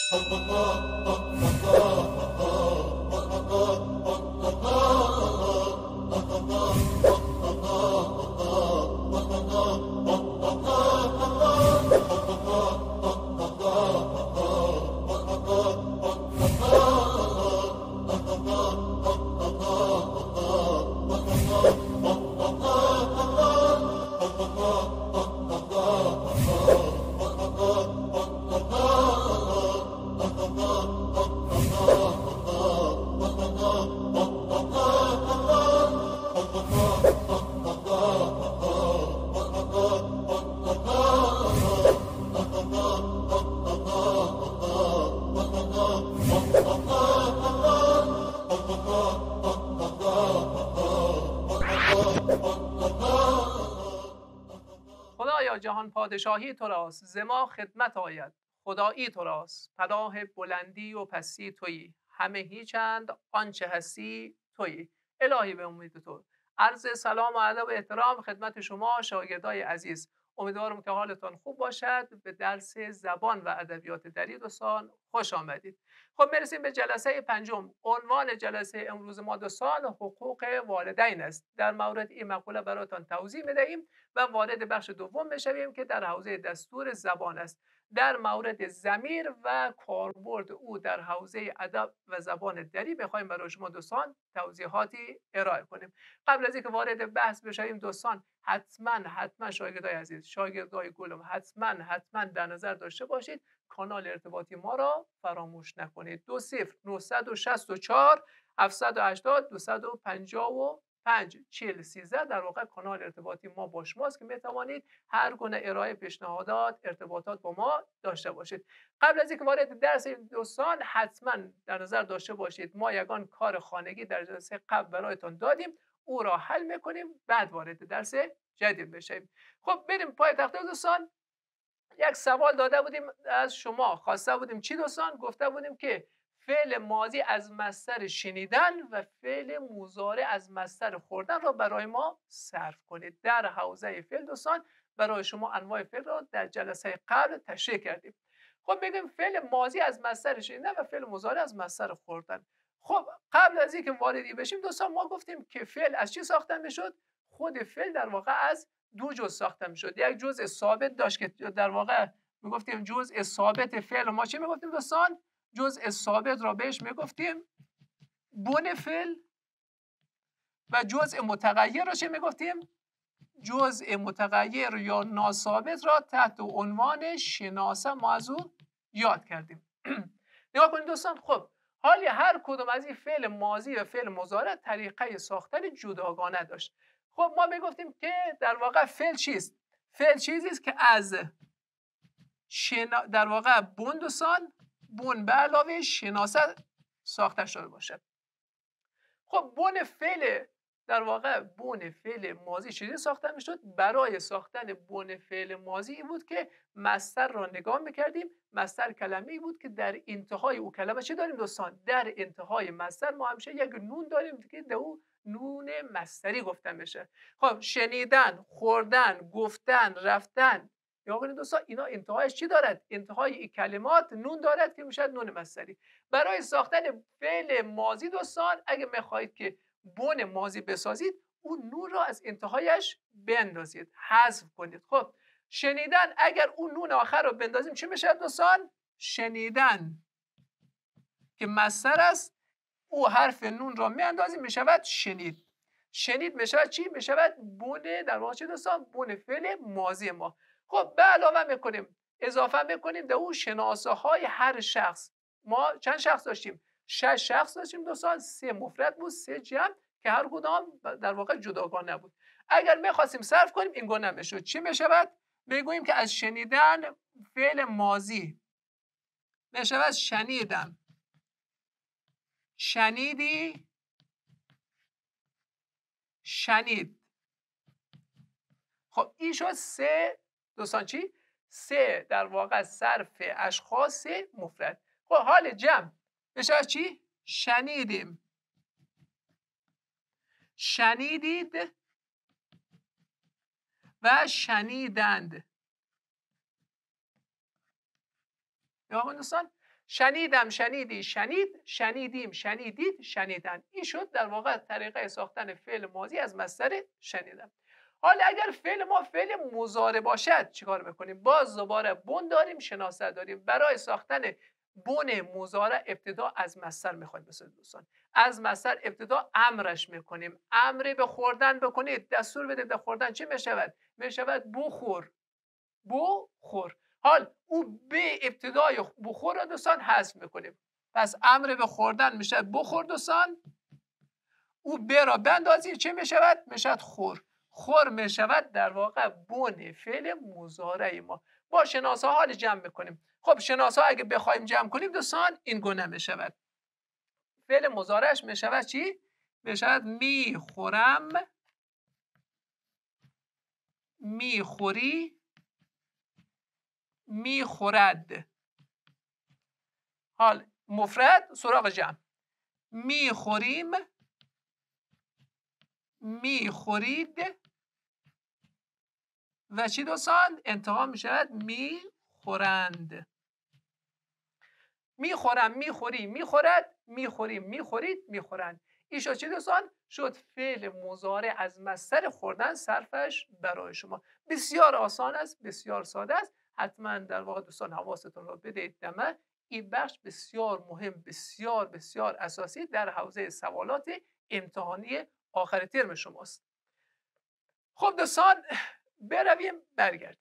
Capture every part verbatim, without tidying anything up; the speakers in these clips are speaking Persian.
خدایا جهان پادشاهی تو راست، ز ما خدمت آید خدایی تو راست. پناه بلندی و پستی تویی، همه هیچند آنچه هستی تویی. الهی به امید تو عرض سلام و ادب و احترام خدمت شما شاگردای عزیز. امیدوارم که حالتان خوب باشد. به درس زبان و ادبیات دری دوستان خوش آمدید. خب میرسیم به جلسه پنجم. عنوان جلسه امروز ما دوستان حقوق والدین است. در مورد این مقوله براتان توضیح میدهیم و وارد بخش دوم بشویم که در حوزه دستور زبان است. در مورد ضمیر و کاربرد او در حوزه ادب و زبان دری بخوایم برای شما دوستان توضیحاتی ارائه کنیم. قبل از اینکه وارد بحث بشویم دوستان، حتما حتما شاگردای عزیز، شاگردای گلم، حتما حتما در نظر داشته باشید کانال ارتباطی ما را فراموش نکنید. دو صفر نهصد و شصت و چهار هفتصد و هشتاد دویست و پنجاه و پنج چهل سیزده در واقع کانال ارتباطی ما با شماست که میتوانید هر گونه ارائه پیشنهادات ارتباطات با ما داشته باشید. قبل از اینکه وارد درس دوستان، حتما در نظر داشته باشید ما یگان کار خانگی در جلسه قبل برایتان دادیم، او را حل میکنیم بعد وارد درس جدید بشیم. خب بریم پای تخته دوستان. یک سوال داده بودیم از شما، خواسته بودیم چی دوستان؟ گفته بودیم که فعل ماضی از مصدر شنیدن و فعل مضارع از مصدر خوردن را برای ما صرف کنید. در حوزه فعل دوستان برای شما انواع فعل را در جلسه قبل تشریح کردیم. خب بگیم فعل ماضی از مصدر شنیدن و فعل مضارع از مصدر خوردن. خب قبل از اینکه واردی بشیم دوستان ما گفتیم که فعل از چی ساخته میشد؟ خود فعل در واقع از دو جزء ساخته میشد. یک جزء ثابت داشت که در واقع میگفتیم جزء ثابت فعل. ما چی میگفتیم دوستان؟ جزء ثابت را بهش میگفتیم بن فعل و جزء متغیر را چی میگفتیم؟ جزء متغیر یا ناثابت را تحت عنوان شناسه ما از او یاد کردیم. نگاه کنید دوستان. خب حالی هر کدوم از این فعل ماضی و فعل مضارع طریقه ساختن جداگانه داشت. خب ما میگفتیم که در واقع فعل چیست؟ فعل چیزی است که از شنا... در واقع بن دوستان بن به علاوه شناسه ساخته شده باشه. خب بن فعل در واقع بن فعل ماضی چیزی ساخته میشد؟ برای ساختن بن فعل ماضی این بود که مصدر را نگاه میکردیم. مصدر کلمه‌ای بود که در انتهای او کلمه چی داریم دوستان؟ در انتهای مصدر ما همیشه یک نون داریم که در او نون مصدری گفته میشه. خب شنیدن، خوردن، گفتن، رفتن، یا کنید دوستان اینا انتهایش چی دارد؟ انتهای این کلمات نون دارد که میشه نون مصدری. برای ساختن فعل ماضی دوستان اگه میخواهید که بن ماضی بسازید اون نون را از انتهایش بندازید، حذف کنید. خب شنیدن اگر اون نون آخر رو بندازیم چی میشه دوستان؟ شنیدن که مصدر است، او حرف نون را میاندازیم میشود شنید. شنید میشود چی؟ میشود بن در واقع چی دوستان؟ بن فعل ماضی ما. خب به علاوه میکنیم، اضافه میکنیم در او شناسه های هر شخص. ما چند شخص داشتیم؟ شش شخص داشتیم دوستان. سه مفرد بود، سه جمع که هر کدام در واقع جداگانه بود. اگر میخواستیم صرف کنیم این گونه میشد. چی میشود؟ بگوییم که از شنیدن فعل ماضی میشود شنیدم، شنیدی، شنید. خب این شد سه دوستان چی؟ سه در واقع صرف اشخاص مفرد. خب حال جمع بشه چی؟ شنیدیم، شنیدید و شنیدند. یا دوستان شنیدم، شنیدی، شنید، شنیدیم، شنیدید، شنیدن. این شد در واقع طریقه ساختن فعل ماضی از مصدر شنیدم. حالا اگر فعل ما فعل مضارع باشد چیکار میکنیم؟ باز دوباره بن داریم، شناسه داریم. برای ساختن بن مضارع ابتدا از مصدر میخوایم. مثلا دوستان از مصدر ابتدا امرش میکنیم. امری به خوردن بکنید، دستور بدید به خوردن. چه میشود؟ میشود بخور، بخور. حال او به ابتدای بخور رو دوستان حذف میکنیم. پس امر به خوردن میشه بخور دوستان. او به را بندازید چه میشود؟ میشود خور. خور میشود در واقع بن فعل مضارع ما. با شناسه حال جمع میکنیم. خب شناسه اگه بخوایم جمع کنیم دوستان این گونه میشود. فعل مضارعش میشود چی؟ میشود میخورم، میخوری، میخورد. حال مفرد سراغ جمع. میخوریم، میخورید و چی دوستان؟ انتها میشود میخورند. میخورم، میخوری، میخورد، میخوریم، میخورید، میخورند. این شد چی دوستان؟ شد فعل مضارع از مصدر خوردن صرفش برای شما. بسیار آسان است، بسیار ساده است. حتما در واقع دوستان حواستون رو بدید دمه. این بخش بسیار مهم، بسیار بسیار اساسی در حوزه سوالات امتحانی آخر ترم شماست. خب دوستان برویم برگردیم.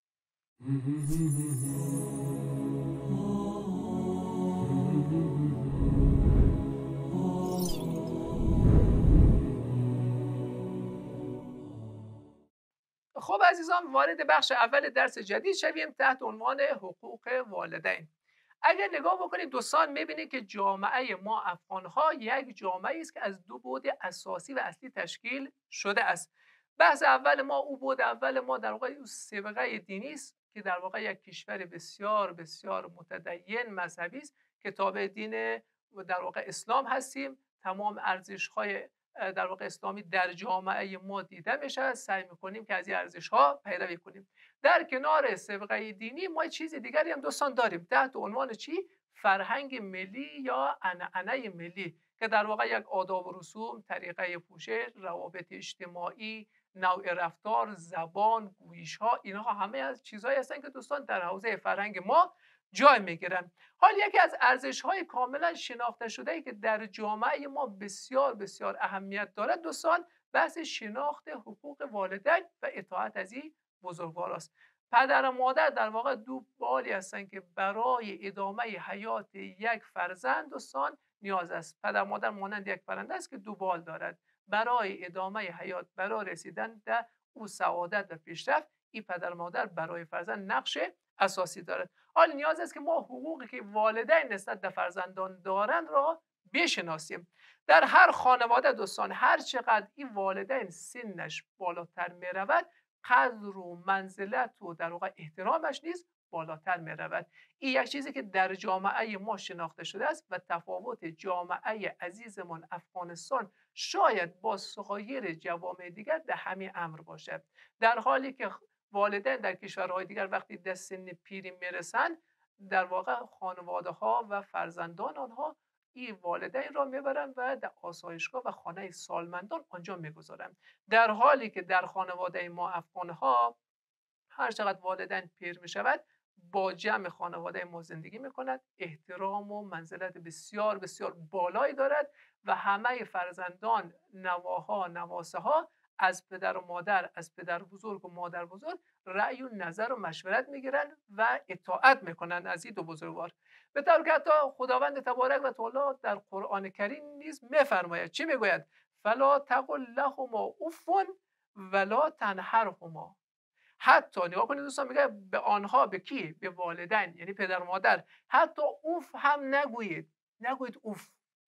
خب عزیزان وارد بخش اول درس جدید شویم تحت عنوان حقوق والدین. اگر نگاه بکنید دوستان میبینید که جامعه ما افغانها یک جامعه است که از دو بعد اساسی و اصلی تشکیل شده است. بحث اول ما او بعد اول ما در واقع سابقه دینی است که در واقع یک کشور بسیار بسیار متدین مذهبی است که تابع دین در واقع اسلام هستیم. تمام ارزش‌های در واقع اسلامی در جامعه ما دیده میشه. سعی میکنیم که از این ارزش ها پیروی کنیم. در کنار سابقه دینی ما چیز دیگری هم دوستان داریم تحت عنوان چی؟ فرهنگ ملی یا عنعنه ملی که در واقع یک آداب و رسوم، طریقه پوشش، روابط اجتماعی، نوع رفتار، زبان، گویش ها، اینها همه از چیزهایی هستند که دوستان در حوزه فرهنگ ما جای میگیرن. حال یکی از ارزش‌های کاملا شناخته شده ای که در جامعه ما بسیار بسیار اهمیت دارد دوستان بحث شناخت حقوق والدین و اطاعت از این بزرگوار است. پدر و مادر در واقع دو بالی هستند که برای ادامه حیات یک فرزند دوستان نیاز است. پدر و مادر مانند یک پرنده است که دو بال دارد. برای ادامه حیات، برای رسیدن در او سعادت و پیشرفت، این پدر و مادر برای فرزند نقش اساسی دارد. حال نیاز است که ما حقوقی که والدین نسبت به فرزندان دارند را بشناسیم. در هر خانواده دوستان هر چقدر این والدین سنش بالاتر می رود قدر و منزلت و در واقع احترامش نیز بالاتر می رود. این یک چیزی که در جامعه ما شناخته شده است و تفاوت جامعه عزیزمان افغانستان شاید با سایر جوامع دیگر در همین امر باشد. در حالی که والدین در کشورهای دیگر وقتی در سن پیری میرسند در واقع خانواده ها و فرزندان آنها این والدین را میبرند و در آسایشگاه و خانه سالمندان آنجا میگذارند. در حالی که در خانواده ما افغانها هر چقدر والدین پیر میشود با جمع خانواده ما زندگی میکند، احترام و منزلت بسیار بسیار بالایی دارد و همه فرزندان، نواها، نواسه ها از پدر و مادر، از پدر بزرگ و مادر بزرگ رأی و نظر و مشورت میگیرند و اطاعت میکنند از این دو بزرگوار. به طور که حتی خداوند تبارک و تعالی در قرآن کریم نیز میفرماید. چی میگوید؟ فلا تقل لهما اف ولا تنهرهما. حتی نگاه کنید دوستان میگه به آنها، به کی؟ به والدین یعنی پدر و مادر حتی اوف هم نگویید، نگویید اوف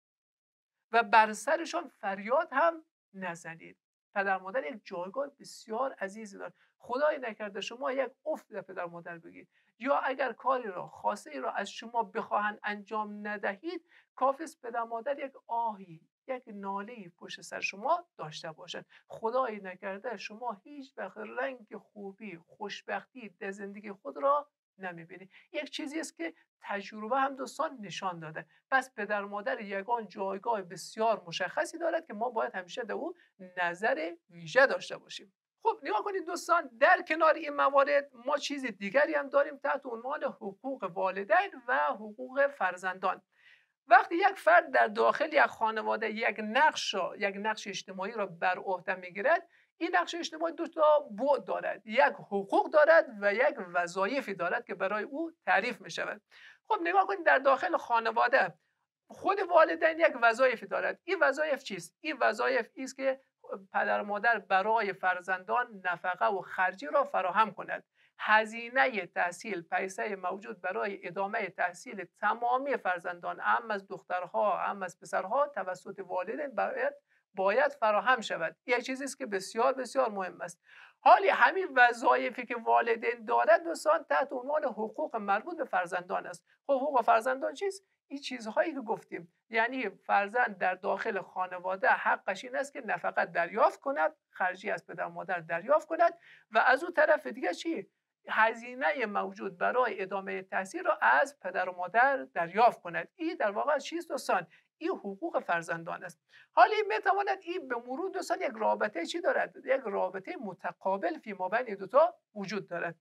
و بر سرشان فریاد هم نزنید. پدر مادر یک جایگاه بسیار عزیزی دارد. خدای نکرده شما یک اوف به پدر مادر بگید یا اگر کاری را خاصه ای را از شما بخواهند انجام ندهید کافی است پدر مادر یک آهی، یک ناله‌ای پشت سر شما داشته باشند. خدای نکرده شما هیچ وقت رنگ خوبی، خوشبختی در زندگی خود را نمیبینی. یک چیزی است که تجربه هم دوستان نشان داده. پس پدر مادر یگان جایگاه بسیار مشخصی دارد که ما باید همیشه در او نظر ویژه داشته باشیم. خب نگاه کنید دوستان، در کنار این موارد ما چیز دیگری هم داریم تحت عنوان حقوق والدین و حقوق فرزندان. وقتی یک فرد در داخل یک خانواده یک نقش یک نقش اجتماعی را بر عهده میگیرد، این نقش اجتماعی دو تا بعد دارد، یک حقوق دارد و یک وظایفی دارد که برای او تعریف می شود. خب نگاه کنید، در داخل خانواده خود والدین یک وظایفی دارد. این وظایف چیست؟ این وظایف است که پدر و مادر برای فرزندان نفقه و خرجی را فراهم کند. هزینه تحصیل، پیسه موجود برای ادامه تحصیل تمامی فرزندان، هم از دخترها هم از پسرها، توسط والدین باید باید فراهم شود. یک چیزی است که بسیار بسیار مهم است. حالی همین وظایفی که والدین دارد دوستان تحت عنوان حقوق مربوط به فرزندان است. خب حقوق فرزندان چیست؟ این چیزهایی که گفتیم، یعنی فرزند در داخل خانواده حقش این است که نفقت دریافت کند، خرجی از پدر مادر دریافت کند و از اون طرف دیگه چی؟ هزینه موجود برای ادامه تحصیل را از پدر و مادر دریافت کند. این در واقع چیست دوستان؟ این حقوق فرزندان است. حالی میتواند این به مرور دوستان یک رابطه چی دارد؟ یک رابطه متقابل فی ما بین دو تا وجود دارد.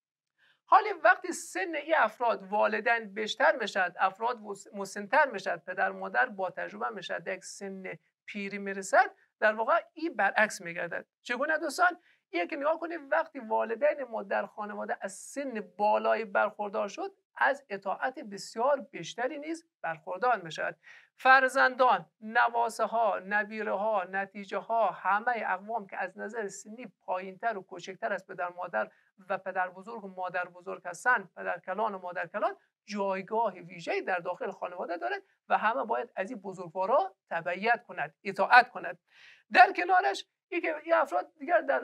حالی وقتی سن این افراد والدین بیشتر میشد، افراد مسنتر میشد، پدر مادر با تجربه میشد، یک سن پیری میرسد، در واقع این برعکس میگردد. چگونه دوستان؟ یک نگاه کنید، وقتی والدین ما در خانواده از سن بالایی برخوردار شد، از اطاعت بسیار بیشتری نیز برخوردار میشد. فرزندان، نواسه ها، نبیره ها، نتیجه ها، همه اقوام که از نظر سنی پایینتر و کوچکتر از پدر مادر و پدر بزرگ و مادر بزرگ هستند، پدر کلان و مادر کلان، جایگاه ویژه‌ای در داخل خانواده دارد و همه باید از این بزرگوارا تبعیت کند، اطاعت کند. در کنارش این که این افراد دیگر در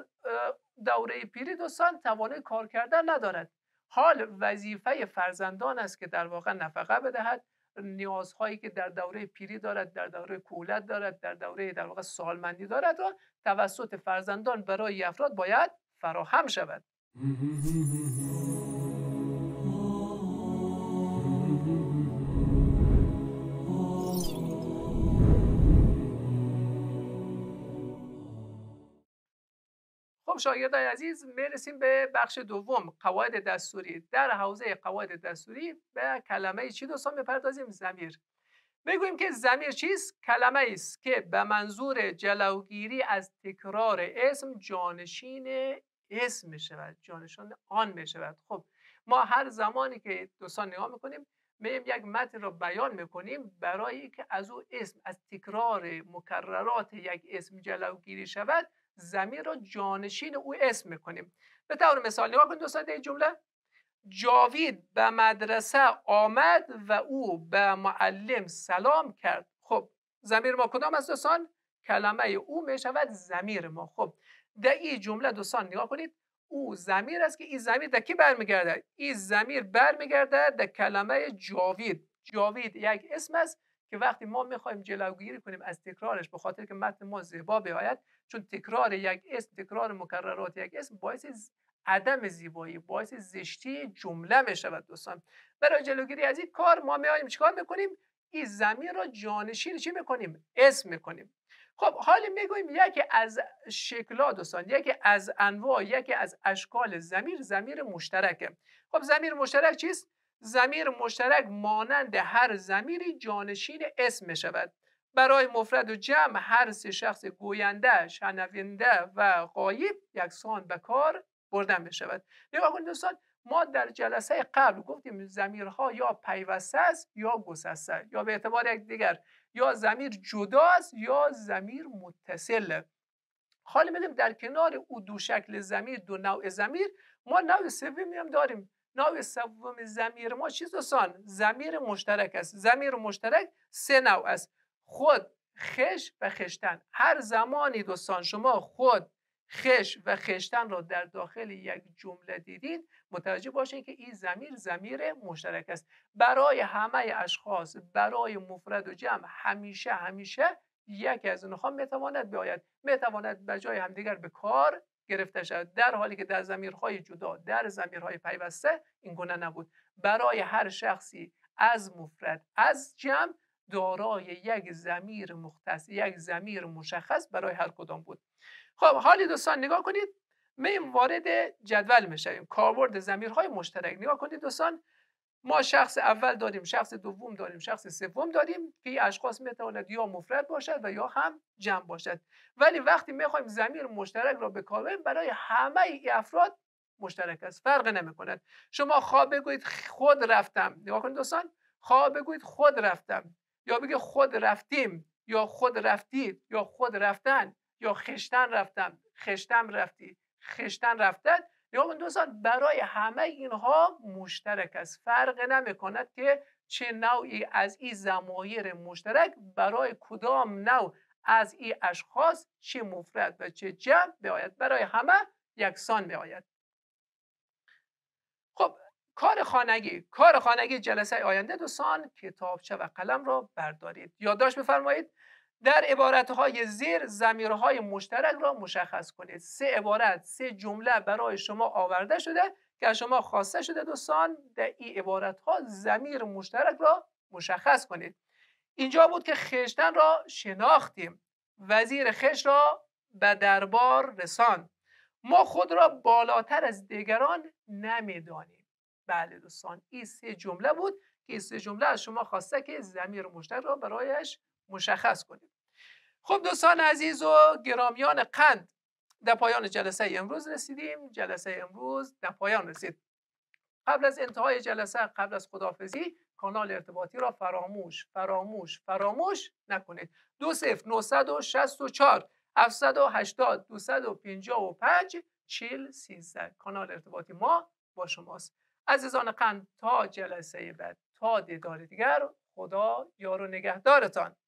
دوره پیری دوستان توانایی کار کردن ندارد. حال وظیفه فرزندان است که در واقع نفقه بدهد، نیازهایی که در دوره پیری دارد، در دوره کهولت دارد، در دوره در واقع سالمندی دارد و توسط فرزندان برای افراد باید فراهم شود. خب شاگردای عزیز، میرسیم به بخش دوم، قواعد دستوری. در حوزه قواعد دستوری به کلمه چی دوستان میپردازیم؟ ضمیر. بگوییم که ضمیر چیست؟ کلمه است که به منظور جلوگیری از تکرار اسم جانشین اسم میشود، جانشین آن میشود. خب ما هر زمانی که دوستان نگاه میکنیم، میم یک متن رو بیان میکنیم، برای که از او اسم، از تکرار مکررات یک اسم جلوگیری شود، ضمیر را جانشین او اسم میکنیم. به طور مثال نگاه کنید دوستان، این جمله: جاوید به مدرسه آمد و او به معلم سلام کرد. خب ضمیر ما کدام است دوستان؟ کلمه او میشود ضمیر ما. خب در این جمله دوستان نگاه کنید، او ضمیر است که این ضمیر در کی برمیگرده؟ این ضمیر برمیگرده در کلمه جاوید. جاوید یک اسم است که وقتی ما میخوایم جلوگیری کنیم از تکرارش، به خاطر که متن ما زیبا بیاید، چون تکرار یک اسم، تکرار مکررات یک اسم باعث عدم زیبایی، باعث زشتی جمله می شود دوستان. برای جلوگیری از این کار ما میایم چیکار میکنیم؟ این ضمیر را جانشین چی میکنیم؟ اسم میکنیم. خب حالی میگوییم یکی از شکل‌ها دوستان، یکی از انواع، یکی از اشکال ضمیر، ضمیر مشترکه. خب ضمیر مشترک چیست؟ ضمیر مشترک مانند هر ضمیری جانشین اسم می شود. برای مفرد و جمع هر سه شخص گوینده، شنونده و غایب یکسان به کار برده می شود. نگاه کنید دوستان، ما در جلسه قبل گفتیم ضمیرها یا پیوسته است یا گسسته، یا به اعتبار یک دیگر یا ضمیر جدا است یا ضمیر متصل. حالا می‌بینیم در کنار او دو شکل ضمیر، دو نوع ضمیر، ما نوع سومی هم داریم. نوع سوم ضمیر ما چیست دوستان؟ ضمیر مشترک است. ضمیر مشترک سه نوع است: خود، خش و خشتن. هر زمانی دوستان شما خود، خش و خشتن را در داخل یک جمله دیدید، متوجه باشید که این ضمیر ضمیر مشترک است. برای همه اشخاص، برای مفرد و جمع، همیشه همیشه یکی از اونها میتواند بیاید، میتواند به جای همدیگر به کار گرفته شود، در حالی که در ضمیرهای جدا، در ضمیرهای پیوسته این گونه نبود. برای هر شخصی از مفرد از جمع دارای یک ضمیر مختص، یک ضمیر مشخص برای هر کدام بود. خب حالی دوستان نگاه کنید، میم وارد جدول میشیم. کاربرد ضمیرهای مشترک. نگاه کنید دوستان، ما شخص اول داریم، شخص دوم داریم، شخص سوم داریم که این اشخاص میتواند یا مفرد باشد و یا هم جمع باشد. ولی وقتی میخوایم ضمیر مشترک را به کار ببریم، برای همه ای افراد مشترک است، فرق نمیکند. شما خواه بگویید خود رفتم، نگاه کنید دوستان، خواه بگویید خود رفتم، یا بگید خود رفتیم، یا خود رفتید، یا خود رفتن، یا خشتن رفتم، خشتم رفتی، خشتن رفتن. نگاه کنید دوستان، برای همه اینها مشترک است، فرق نمی کند که چه نوعی از این ضمایر مشترک برای کدام نوع از این اشخاص چه مفرد و چه جمع بیاید، برای همه یکسان میآید. خب کار خانگی کار خانگی جلسه آینده دوستان، کتابچه و قلم را بردارید، یادداشت بفرمایید. در عبارتهای زیر ضمیرهای مشترک را مشخص کنید. سه عبارت، سه جمله برای شما آورده شده که از شما خواسته شده دوستان در این عبارتها ضمیر مشترک را مشخص کنید. اینجا بود که خشتن را شناختیم، وزیر خشت را به دربار رساند، ما خود را بالاتر از دیگران نمیدانیم. بله دوستان، این سه جمله بود که این سه جمله از شما خواسته که ضمیر مشترک را برایش مشخص کنید. خب دوستان عزیز و گرامیان قند، در پایان جلسه امروز رسیدیم. جلسه امروز در پایان رسید. قبل از انتهای جلسه، قبل از خداحافظی، کانال ارتباطی را فراموش فراموش فراموش نکنید. دو صفر نه شش چهار هفت هشت صفر دو پنج پنج چهل سیزده کانال ارتباطی ما با شماست. عزیزان قند، تا جلسه بعد، تا دیدار دیگر، خدا یار و نگهدارتان.